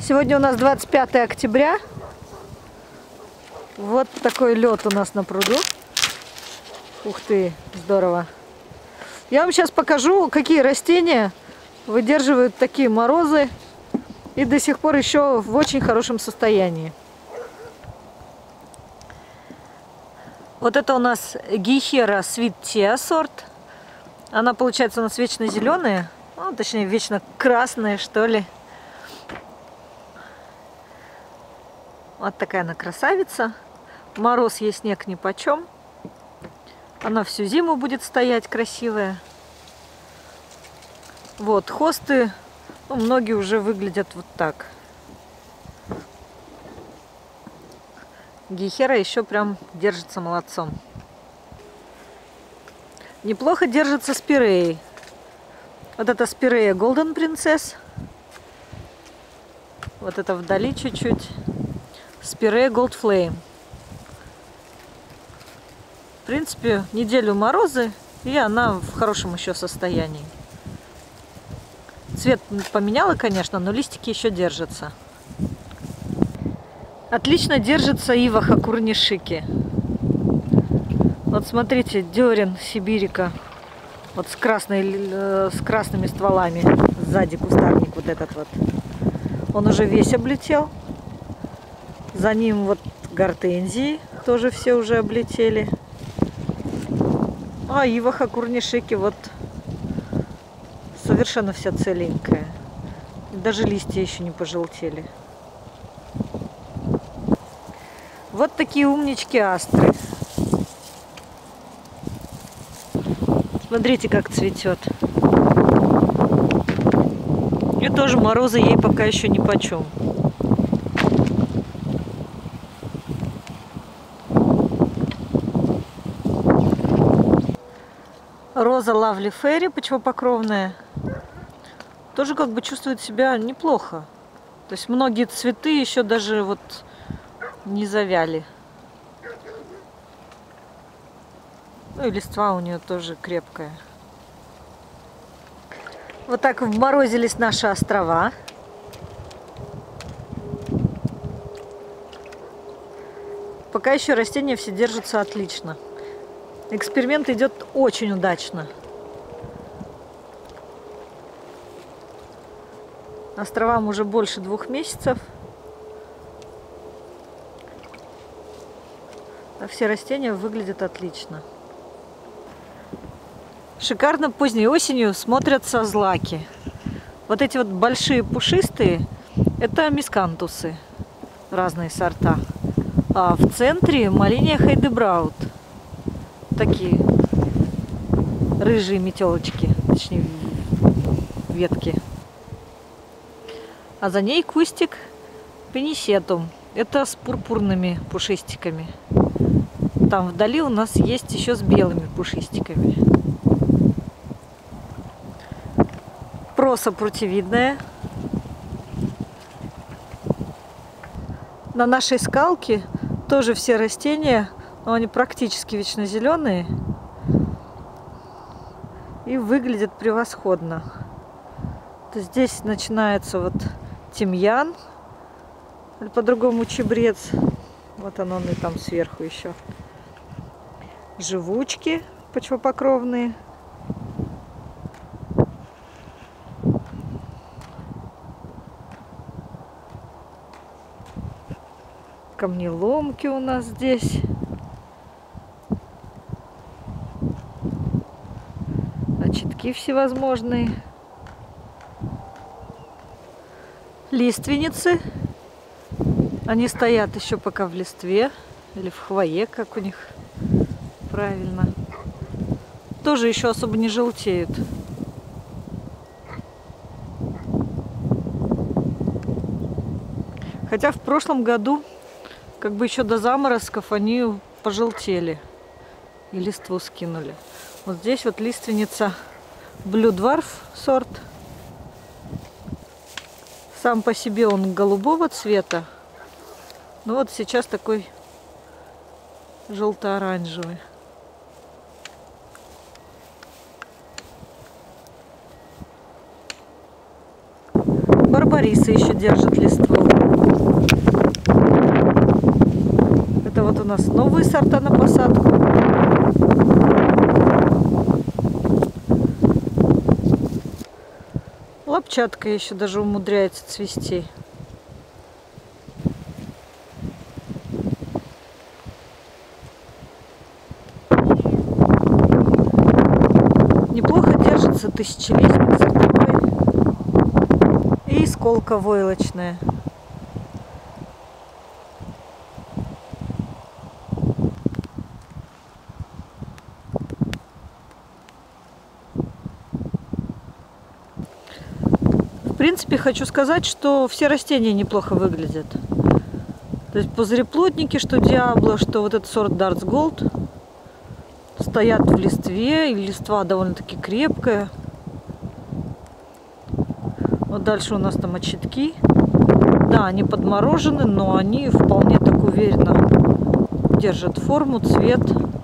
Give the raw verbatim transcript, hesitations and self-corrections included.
Сегодня у нас двадцать пятое октября. Вот такой лед у нас на пруду. Ух ты, здорово. Я вам сейчас покажу, какие растения выдерживают такие морозы и до сих пор еще в очень хорошем состоянии. Вот это у нас Гейхера Sweet Tea сорт. Она, получается, у нас вечно зеленая, ну, точнее, вечно красная, что ли. Вот такая она красавица. Мороз ей снег нипочем. Она всю зиму будет стоять красивая. Вот, хосты, ну, многие уже выглядят вот так. Гейхера еще прям держится молодцом. Неплохо держится спиреи. Вот это спирея Golden Princess. Вот это вдали чуть-чуть. Спирея Gold Flame. В принципе, неделю морозы, и она в хорошем еще состоянии. Цвет поменяла, конечно, но листики еще держатся. Отлично держится ива Хакурнишики. Вот смотрите, дерен сибирика. Вот с, красной, с красными стволами. Сзади кустарник вот этот вот. Он уже весь облетел. За ним вот гортензии. Тоже все уже облетели. А ива Хакурнишики вот совершенно вся целенькая. Даже листья еще не пожелтели. Вот такие умнички астры. Смотрите, как цветет. И тоже морозы ей пока еще нипочем. Роза Lovely Fairy, почвопокровная, тоже как бы чувствует себя неплохо. То есть многие цветы еще даже вот не завяли. Ну и листва у нее тоже крепкая. Вот так вморозились наши острова. Пока еще растения все держатся отлично. Эксперимент идет очень удачно. Островам уже больше двух месяцев. А все растения выглядят отлично. Шикарно поздней осенью смотрятся злаки. Вот эти вот большие пушистые — это мискантусы, разные сорта. А в центре Молиния Хайдебраут. Такие рыжие метелочки, точнее ветки. А за ней кустик Пенисетум. Это с пурпурными пушистиками. Там вдали у нас есть еще с белыми пушистиками. Проса прутевидная. На нашей скалке тоже все растения, но они практически вечно зеленые и выглядят превосходно. Здесь начинается вот тимьян, или по-другому чебрец. Вот он, он и там сверху еще. Живучки почвопокровные. Камнеломки у нас здесь. Очитки всевозможные. Лиственницы. Они стоят еще пока в листве. Или в хвое, как у них правильно. Тоже еще особо не желтеют. Хотя в прошлом году, как бы еще до заморозков, они пожелтели. И листву скинули. Вот здесь вот лиственница Blue Dwarf сорт. Сам по себе он голубого цвета. Ну вот сейчас такой желто-оранжевый. кипарисы еще держат листву. Это вот у нас новые сорта на посадку. Лапчатка еще даже умудряется цвести. Неплохо держится тысячелистник сортовой и сколка войлочная. В принципе, хочу сказать, что все растения неплохо выглядят. То есть пузыреплотники, что Диабло, что вот этот сорт Darts Gold, стоят в листве, и листва довольно-таки крепкая. Вот дальше у нас там очитки. Да, они подморожены, но они вполне так уверенно держат форму, цвет.